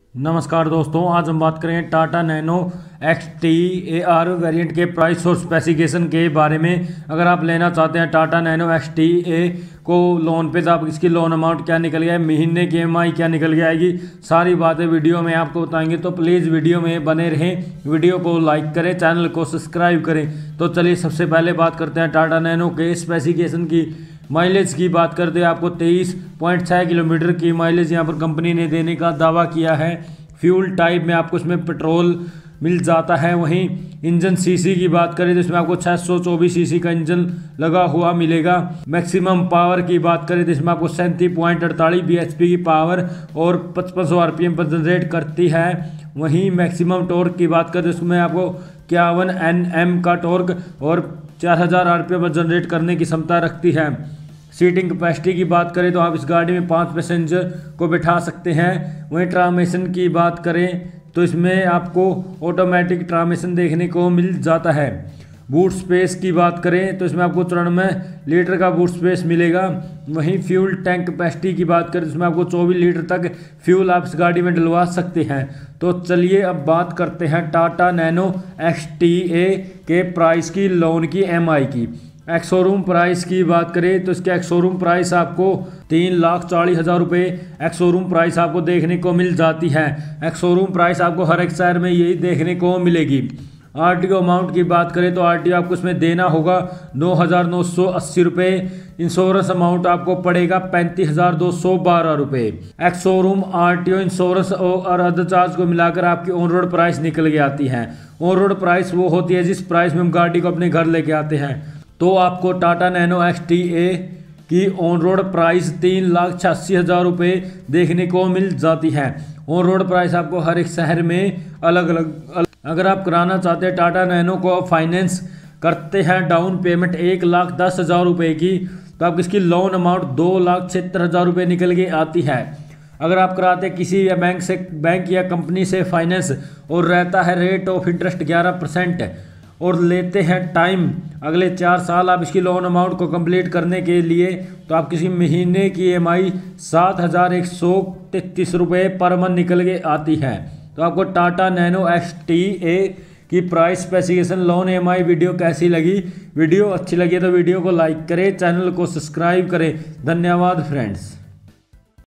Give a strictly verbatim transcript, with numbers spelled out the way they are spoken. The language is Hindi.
नमस्कार दोस्तों, आज हम बात करेंगे Tata Nano X T A R variant के प्राइस और स्पेसिफिकेशन के बारे में। अगर आप लेना चाहते हैं Tata Nano X T A को लोन पे, तो आप इसकी लोन अमाउंट क्या निकल गया है, महीने की एम आई क्या निकल के आएगी, सारी बातें वीडियो में आपको बताएंगे। तो प्लीज़ वीडियो में बने रहें, वीडियो को लाइक करें, चैनल को सब्सक्राइब करें। तो चलिए सबसे पहले बात करते हैं टाटा नैनो के स्पेसिफिकेशन की। माइलेज की बात करते हैं, आपको तेईस पॉइंट छः किलोमीटर की माइलेज यहाँ पर कंपनी ने देने का दावा किया है। फ्यूल टाइप में आपको इसमें पेट्रोल मिल जाता है। वहीं इंजन सीसी की बात करें तो इसमें आपको छः सौ चौबीस सीसी का इंजन लगा हुआ मिलेगा। मैक्सिमम पावर की बात करें तो इसमें आपको सैंतीस पॉइंट अड़तालीस बी एच पी की पावर और पचपन सौ आर पी एम पर जनरेट करती है। वहीं मैक्सिमम टॉर्क की बात करें तो इसमें आपको इक्यावन एन एम का टॉर्क और चार हज़ार आर पी एम पर जनरेट करने की क्षमता रखती है। सीटिंग कैपेसिटी की बात करें तो आप इस गाड़ी में पाँच पैसेंजर को बिठा सकते हैं। वहीं ट्रांसमिशन की बात करें तो इसमें आपको ऑटोमेटिक ट्रांसमिशन देखने को मिल जाता है। बूट स्पेस की बात करें तो इसमें आपको चौरानवे लीटर का बूट स्पेस मिलेगा। वहीं फ्यूल टैंक कैपेसिटी की बात करें तो इसमें आपको चौबीस लीटर तक फ्यूल आप इस गाड़ी में डलवा सकते हैं। तो चलिए अब बात करते हैं Tata Nano X T A के प्राइस की, लोन की, एम आई की। एक्स शोरूम प्राइस की बात करें तो इसके एक्स शोरूम प्राइस आपको तीन लाख चालीस हज़ार रुपये एक्स शोरूम प्राइस आपको देखने को मिल जाती है। एक्स शोरूम प्राइस आपको हर एक शहर में यही देखने को मिलेगी। आरटीओ अमाउंट की बात करें तो आरटीओ आपको इसमें देना होगा नौ हज़ार नौ सौ अस्सी रुपये। इंश्योरेंस अमाउंट आपको पड़ेगा पैंतीस हज़ार दो सौ बारह रुपये। एक्स शोरूम आरटीओ, इंश्योरेंस और अदर चार्ज को मिलाकर आपकी ऑन रोड प्राइस निकल के आती है। ऑन रोड प्राइस वो होती है जिस प्राइस में हम गाड़ी को अपने घर लेके आते हैं। तो आपको Tata Nano X T A की ऑन रोड प्राइस तीन लाख छियासी हज़ार रुपये देखने को मिल जाती है। ऑन रोड प्राइस आपको हर एक शहर में अलग अलग अलग अगर आप कराना चाहते हैं टाटा नैनो को फाइनेंस करते हैं, डाउन पेमेंट एक लाख दस हज़ार रुपये की, तो आपकी इसकी लोन अमाउंट दो लाख छिहत्तर हज़ार रुपये निकल के आती है। अगर आप कराते हैं किसी या बैंक से, बैंक या कंपनी से फाइनेंस और रहता है रेट ऑफ इंटरेस्ट ग्यारह परसेंट और लेते हैं टाइम अगले चार साल आप इसकी लोन अमाउंट को कंप्लीट करने के लिए, तो आप किसी महीने की ई एम आई सात हज़ार एक सौ तैंतीस रुपये पर मंथ निकल के आती है। तो आपको Tata Nano X T A की price, specification, loan, E M I video कैसी लगी? वीडियो अच्छी लगी तो वीडियो को लाइक करें, चैनल को सब्सक्राइब करें। धन्यवाद फ्रेंड्स।